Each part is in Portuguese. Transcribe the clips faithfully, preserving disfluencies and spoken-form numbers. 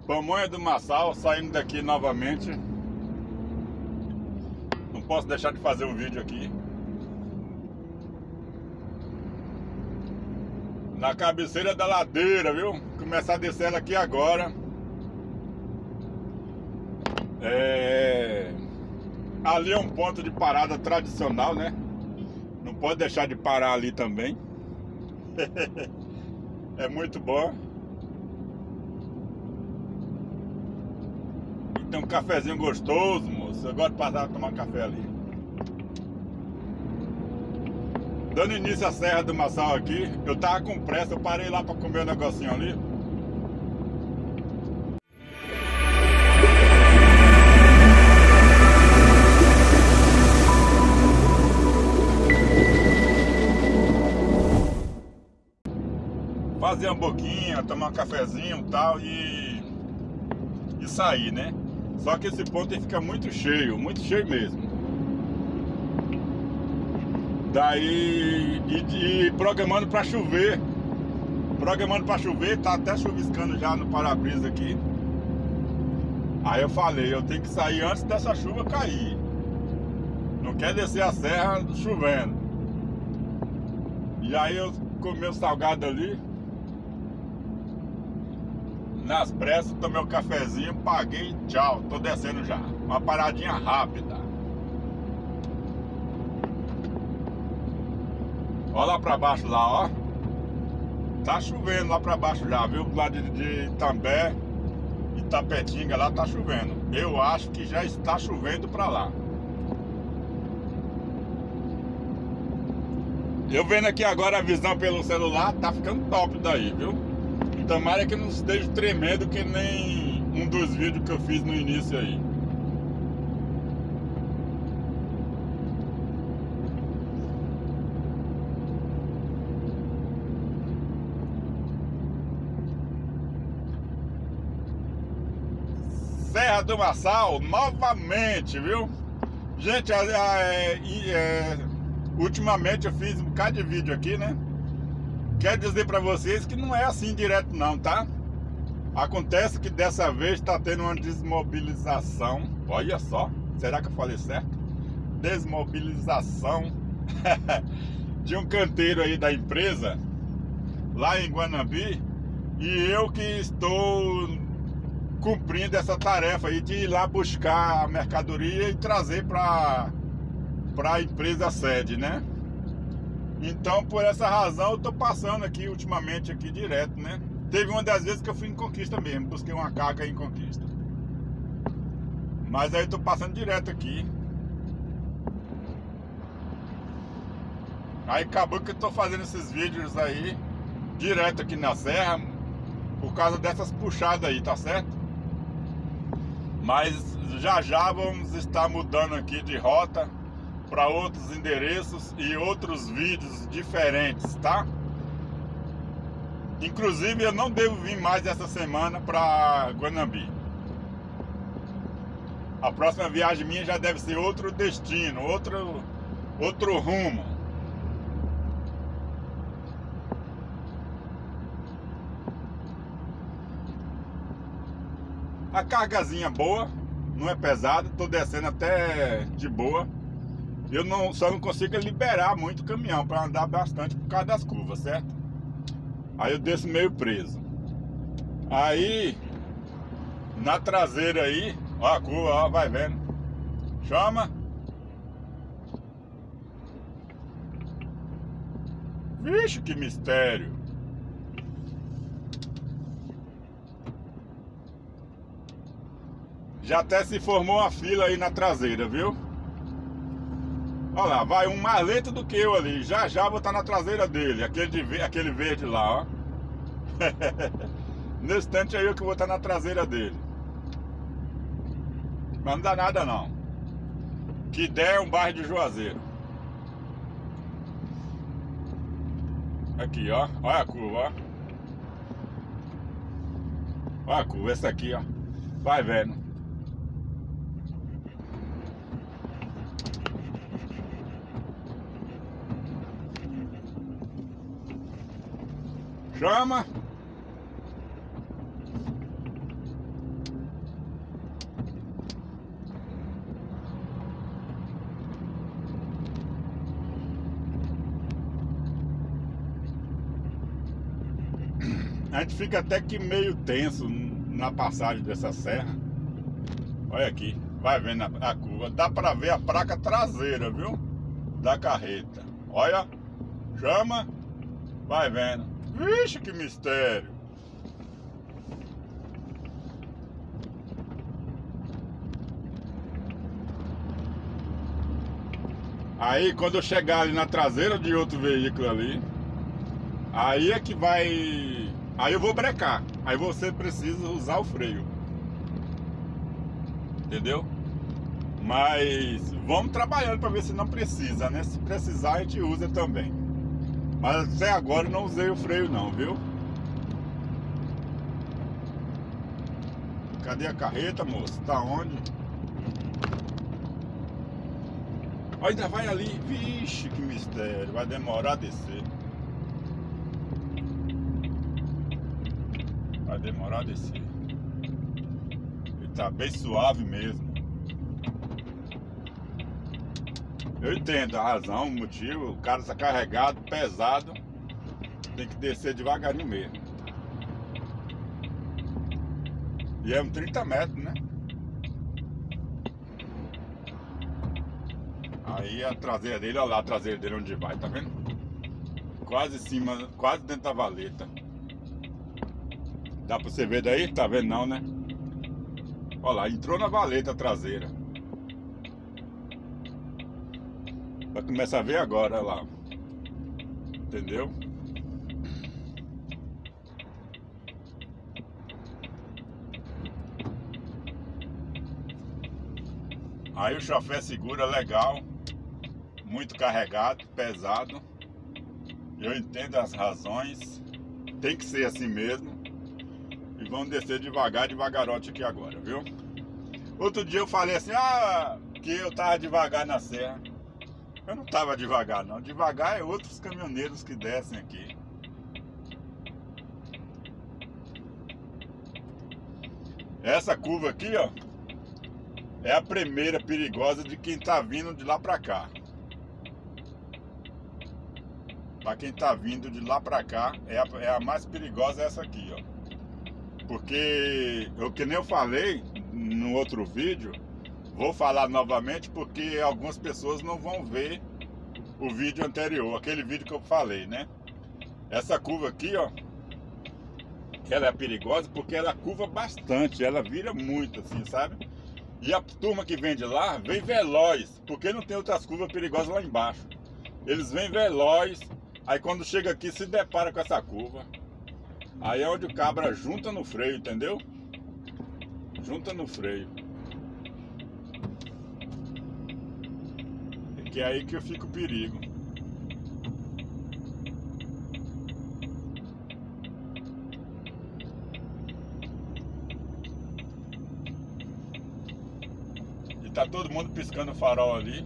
Pamonha do Massal, saindo daqui novamente. Não posso deixar de fazer um vídeo aqui. Na cabeceira da ladeira, viu? Começar a descer ela aqui agora. É... Ali é um ponto de parada tradicional, né? Não pode deixar de parar ali também. É muito bom. E tem um cafezinho gostoso, moço. Eu gosto de passar a tomar café ali. Dando início à Serra do Massal aqui. Eu tava com pressa, eu parei lá pra comer um negocinho ali. Fazer uma boquinha, tomar um cafezinho e tal e, e sair, né? Só que esse ponto aí fica muito cheio, muito cheio mesmo. Daí, e, e programando para chover. Programando para chover, tá até chuviscando já no para-brisa aqui. Aí eu falei, eu tenho que sair antes dessa chuva cair. Não quer descer a serra chovendo. E aí eu comi o salgado ali. Nas pressas, tomei um cafezinho, paguei, tchau, tô descendo já. Uma paradinha rápida. Olha lá pra baixo lá, ó. Tá chovendo lá pra baixo já, viu? Lá de, de Itambé, Itapetinga lá tá chovendo. Eu acho que já está chovendo pra lá. Eu vendo aqui agora a visão pelo celular, tá ficando top daí, viu? Tomara que não esteja tremendo que nem um dos vídeos que eu fiz no início aí. Serra do Massal, novamente, viu? Gente, é, é, é, ultimamente eu fiz um bocado de vídeo aqui, né? Quero dizer pra vocês que não é assim direto não, tá? Acontece que dessa vez tá tendo uma desmobilização. Olha só, será que eu falei certo? Desmobilização de um canteiro aí da empresa lá em Guanambi. E eu que estou cumprindo essa tarefa aí de ir lá buscar a mercadoria e trazer para para a empresa sede, né? Então, por essa razão, eu tô passando aqui ultimamente aqui direto, né? Teve uma das vezes que eu fui em Conquista mesmo, busquei uma carga em Conquista. Mas aí eu tô passando direto aqui. Aí acabou que eu tô fazendo esses vídeos aí, direto aqui na serra, por causa dessas puxadas aí, tá certo? Mas já já vamos estar mudando aqui de rota para outros endereços e outros vídeos diferentes, tá? Inclusive eu não devo vir mais essa semana para Guanambi. A próxima viagem minha já deve ser outro destino, outro, outro rumo. A cargazinha boa, não é pesada, tô descendo até de boa. Eu não, só não consigo liberar muito o caminhão para andar bastante por causa das curvas, certo? Aí eu desço meio preso. Aí, na traseira aí, ó a curva, ó, vai vendo. Chama. Vixe, que mistério. Já até se formou uma fila aí na traseira, viu? Olha lá, vai um mais lento do que eu ali. Já já vou estar na traseira dele. Aquele, de, aquele verde lá, ó. Nesse instante aí eu que vou estar na traseira dele. Mas não dá nada não. Que der é um bairro de Juazeiro. Aqui, ó. Olha a curva, ó. Olha a curva, essa aqui, ó. Vai vendo. Chama. a gente fica até que meio tenso na passagem dessa serra. Olha aqui, vai vendo a, a curva. Dá pra ver a placa traseira, viu? Da carreta. Olha, chama, vai vendo. Vixe, que mistério. Aí quando eu chegar ali na traseira de outro veículo ali, aí é que vai... Aí eu vou brecar. Aí você precisa usar o freio. Entendeu? Mas vamos trabalhando para ver se não precisa, né? Se precisar a gente usa também. Mas até agora eu não usei o freio não, viu? Cadê a carreta, moço? Tá onde? Ainda vai ali. Vixe, que mistério. Vai demorar a descer. Vai demorar a descer. Ele tá bem suave mesmo. Eu entendo a razão, o motivo. O cara está carregado, pesado. Tem que descer devagarinho mesmo. E é uns trinta metros, né? Aí a traseira dele, olha lá a traseira dele onde vai, tá vendo? Quase em cima, quase dentro da valeta. Dá pra você ver daí? Tá vendo não, né? Olha lá, entrou na valeta traseira. Vai começar a ver agora, olha lá. Entendeu? Aí o chofé segura legal. Muito carregado, pesado. Eu entendo as razões. Tem que ser assim mesmo. E vamos descer devagar, devagarote aqui agora, viu? Outro dia eu falei assim, ah, que eu tava devagar na serra. Eu não tava devagar não. Devagar é outros caminhoneiros que descem aqui. Essa curva aqui, ó, é a primeira perigosa de quem tá vindo de lá pra cá. Pra quem tá vindo de lá pra cá, é a, é a mais perigosa essa aqui, ó. Porque, eu, que nem eu falei no outro vídeo, vou falar novamente porque algumas pessoas não vão ver o vídeo anterior, aquele vídeo que eu falei, né? Essa curva aqui, ó, ela é perigosa porque ela curva bastante, ela vira muito assim, sabe? E a turma que vem de lá, vem veloz, porque não tem outras curvas perigosas lá embaixo. Eles vêm veloz, aí quando chega aqui se depara com essa curva. Aí é onde o cabra junta no freio, entendeu? Junta no freio. É que é aí que fica o perigo. E tá todo mundo piscando o farol ali.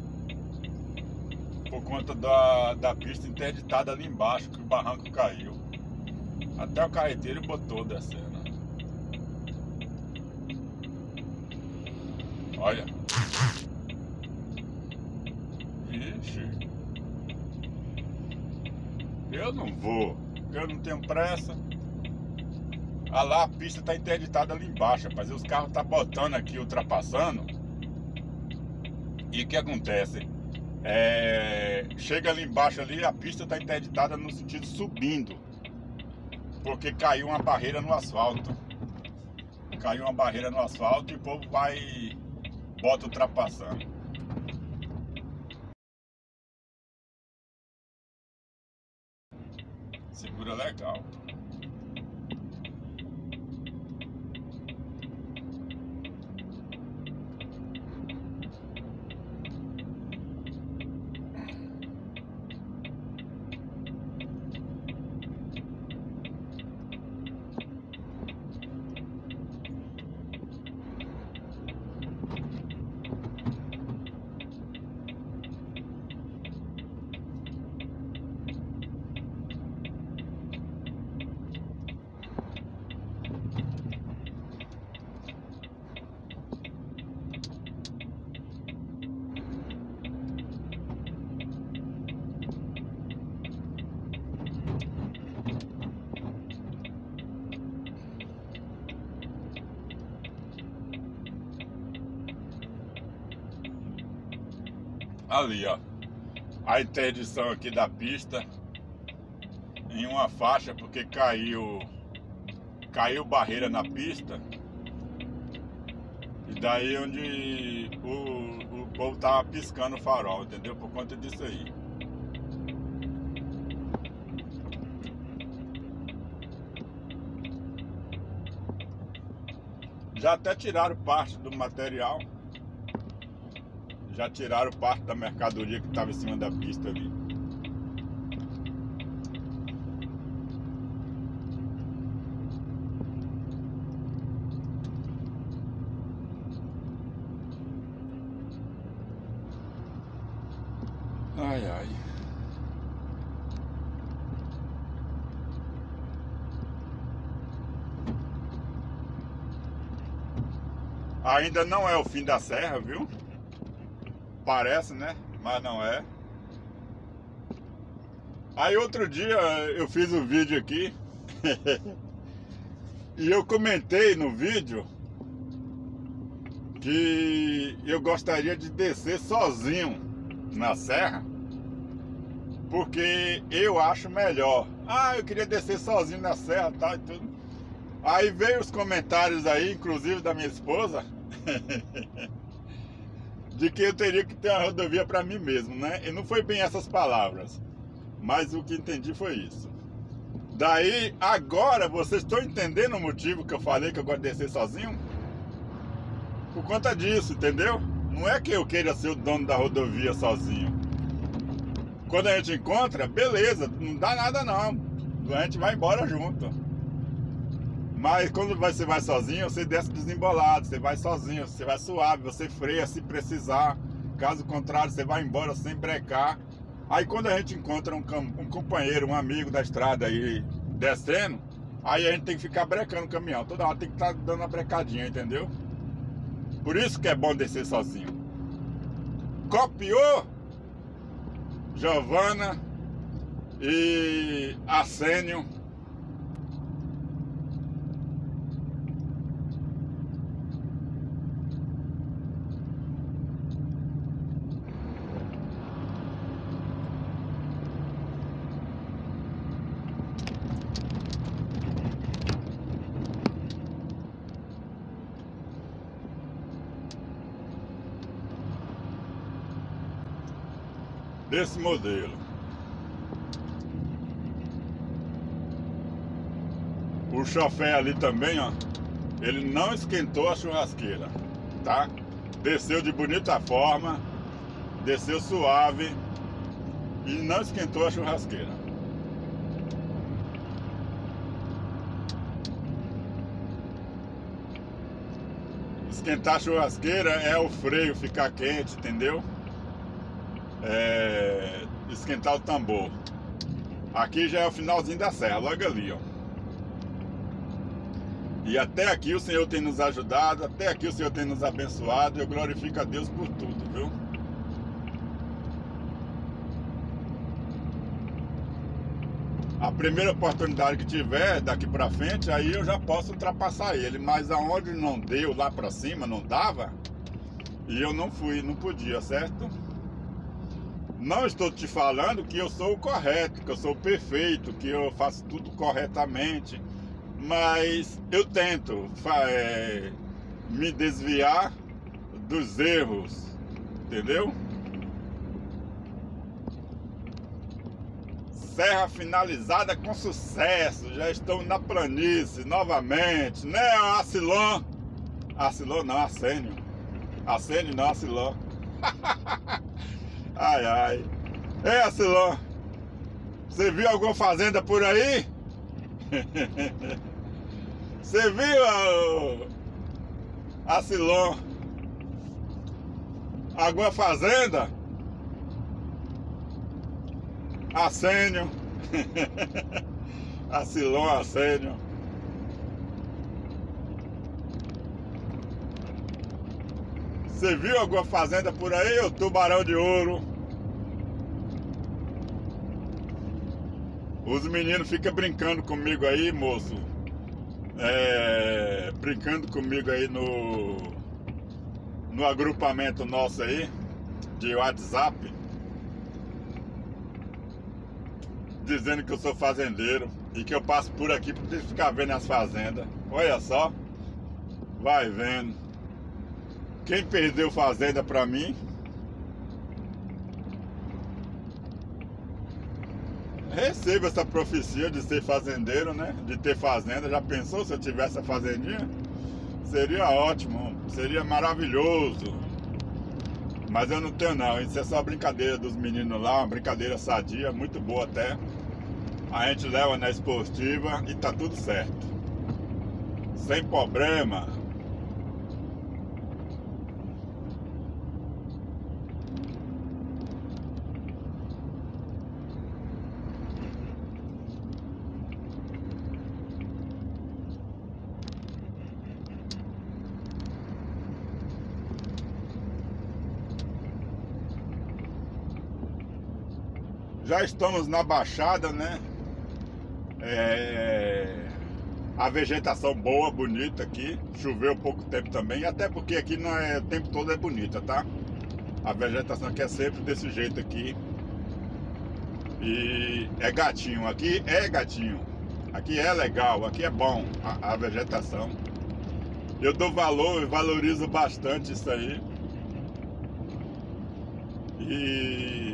Por conta da, da pista interditada ali embaixo, que o barranco caiu. Até o carreteiro botou descendo. Olha. Ixi. Eu não vou. Eu não tenho pressa. Ah lá, a pista tá interditada ali embaixo, rapaz. Os carros tá botando aqui, ultrapassando. E o que acontece? É... Chega ali embaixo ali, a pista tá interditada no sentido subindo. Porque caiu uma barreira no asfalto. Caiu uma barreira no asfalto e o povo vai... Bota ultrapassando. Segura legal. Ali, ó, a interdição aqui da pista em uma faixa porque caiu caiu barreira na pista, e daí onde o, o povo tava piscando o farol, entendeu? Por conta disso aí. Já até tiraram parte do material, já tiraram parte da mercadoria que estava em cima da pista ali. Ai, ai. Ainda não é o fim da serra, viu? Parece, né? Mas não é. Aí outro dia eu fiz um vídeo aqui e eu comentei no vídeo que eu gostaria de descer sozinho na serra, porque eu acho melhor. Ah, eu queria descer sozinho na serra, tal e tudo. Aí veio os comentários aí, inclusive da minha esposa, de que eu teria que ter uma rodovia para mim mesmo, né? E não foi bem essas palavras, mas o que entendi foi isso. Daí, agora, vocês estão entendendo o motivo que eu falei que eu gosto de descer sozinho? Por conta disso, entendeu? Não é que eu queira ser o dono da rodovia sozinho. Quando a gente encontra, beleza, não dá nada não. A gente vai embora junto. Mas quando você vai sozinho, você desce desembolado, você vai sozinho, você vai suave, você freia se precisar. Caso contrário, você vai embora sem brecar. Aí quando a gente encontra um, um companheiro, um amigo da estrada aí descendo, aí a gente tem que ficar brecando o caminhão. Toda hora tem que estar dando uma brecadinha, entendeu? Por isso que é bom descer sozinho. Copiou Giovana e Arsênio. Desse modelo. O chofé ali também, ó, ele não esquentou a churrasqueira, tá? Desceu de bonita forma, desceu suave e não esquentou a churrasqueira. Esquentar a churrasqueira é o freio ficar quente, entendeu? É, esquentar o tambor. Aqui já é o finalzinho da serra, logo ali, ó. E até aqui o Senhor tem nos ajudado, até aqui o Senhor tem nos abençoado. Eu glorifico a Deus por tudo, viu? A primeira oportunidade que tiver daqui pra frente, aí eu já posso ultrapassar ele. Mas aonde não deu lá pra cima, não dava, e eu não fui, não podia, certo? Não estou te falando que eu sou o correto, que eu sou o perfeito, que eu faço tudo corretamente, mas eu tento é, me desviar dos erros, entendeu? Serra finalizada com sucesso, já estou na planície novamente, né, Arcilon? Arcilon não, Arsênio. Arsênio não, Arcilon. Ai, ai. Ei, Arcilon, você viu alguma fazenda por aí? Você viu, Arcilon, alguma fazenda? Arsênio. Arcilon, Arsênio. Você viu alguma fazenda por aí, ô tubarão de ouro? Os meninos ficam brincando comigo aí, moço. É, brincando comigo aí no, no agrupamento nosso aí. de WhatsApp dizendo que eu sou fazendeiro e que eu passo por aqui para ficar vendo as fazendas. Olha só, vai vendo. Quem perdeu fazenda para mim, receba essa profecia de ser fazendeiro, né? De ter fazenda. Já pensou se eu tivesse a fazendinha? Seria ótimo, seria maravilhoso. Mas eu não tenho não, isso é só brincadeira dos meninos lá, uma brincadeira sadia, muito boa até. A gente leva na esportiva e tá tudo certo. Sem problema. Já estamos na Baixada, né? É... A vegetação boa, bonita aqui. Choveu pouco tempo também, até porque aqui não é... o tempo todo é bonita, tá? A vegetação aqui é sempre desse jeito aqui. E é gatinho, aqui é gatinho. Aqui é legal, aqui é bom a, a vegetação. Eu dou valor, eu valorizo bastante isso aí. E...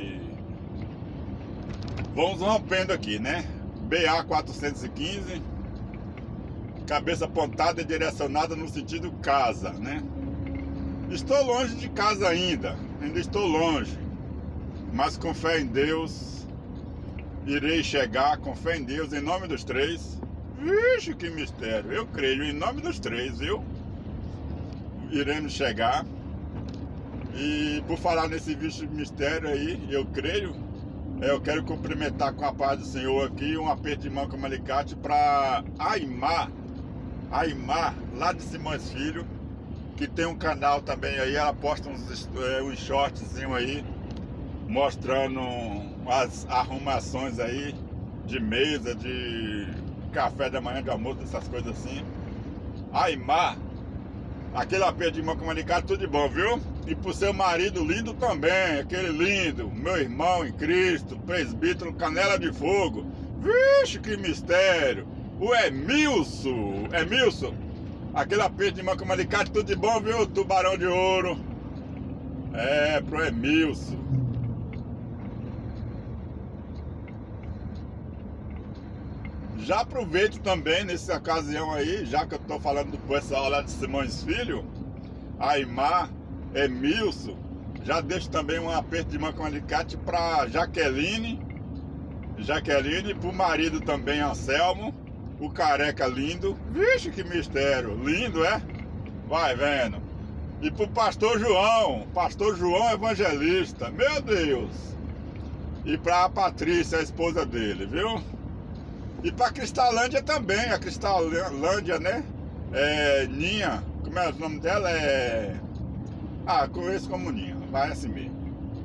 vamos rompendo aqui, né? B A quatrocentos e quinze, cabeça apontada e direcionada no sentido casa, né? Estou longe de casa ainda, ainda estou longe, mas com fé em Deus irei chegar, com fé em Deus, em nome dos três. Vixe, que mistério! Eu creio em nome dos três, viu? Iremos chegar. E por falar nesse vixe mistério aí, eu creio. Eu quero cumprimentar com a paz do Senhor aqui, um aperto de mão com o alicate para Aimar, Aimar, lá de Simões Filho, que tem um canal também aí. Ela posta uns, é, uns shortzinhos aí, mostrando as arrumações aí, de mesa, de café da manhã, de almoço, essas coisas assim. Aimar, aquele aperto de mão com o alicate, tudo de bom, viu? E pro seu marido lindo também, aquele lindo, meu irmão em Cristo, presbítero Canela de Fogo. Vixe, que mistério! O Emilson, Emilson, aquele aperto de mão com alicate, tudo de bom, viu? Tubarão de ouro. É, pro Emilson. Já aproveito também nessa ocasião aí, já que eu tô falando do pessoal lá de Simões Filho, Aimar, Emilson, já deixo também um aperto de mão com alicate para Jaqueline, Jaqueline, pro marido também, Anselmo, o careca lindo. Vixe, que mistério, lindo, é? Vai vendo. E pro pastor João, pastor João Evangelista, meu Deus. E pra Patrícia, a esposa dele, viu? E pra Cristalândia também, a Cristalândia, né? É, Ninha, como é o nome dela? É... Ah, conheço como Ninha, vai assim mesmo.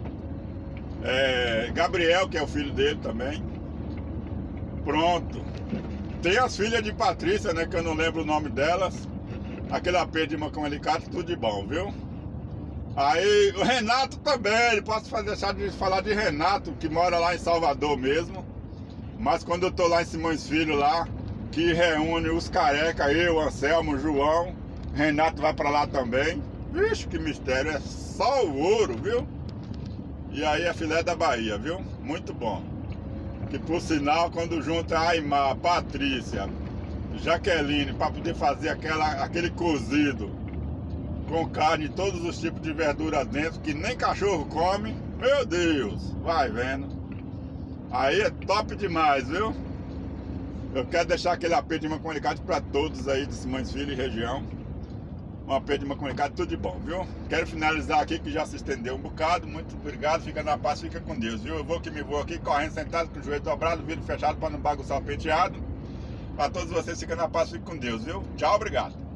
É, Gabriel, que é o filho dele também. Pronto. Tem as filhas de Patrícia, né? Que eu não lembro o nome delas. Aquele aperto de mão com alicate, tudo de bom, viu? Aí, o Renato também, posso deixar de falar de Renato, que mora lá em Salvador mesmo. Mas quando eu tô lá em Simões Filho, lá, que reúne os careca, eu, Anselmo, João, Renato vai pra lá também. Vixe, que mistério, é só o ouro, viu? E aí é filé da Bahia, viu? Muito bom. Que por sinal, quando junta Aimar, Patrícia, Jaqueline, para poder fazer aquela, aquele cozido com carne e todos os tipos de verduras dentro, que nem cachorro come, meu Deus, vai vendo. Aí é top demais, viu? Eu quero deixar aquele aperto de mão com alicate para todos aí de Simões Filho e região. Um aperto de mão com alicate, tudo de bom, viu? Quero finalizar aqui, que já se estendeu um bocado. Muito obrigado, fica na paz, fica com Deus, viu? Eu vou que me vou aqui, correndo, sentado, com o joelho dobrado, o vidro fechado para não bagunçar o penteado. Para todos vocês, fica na paz, fica com Deus, viu? Tchau, obrigado.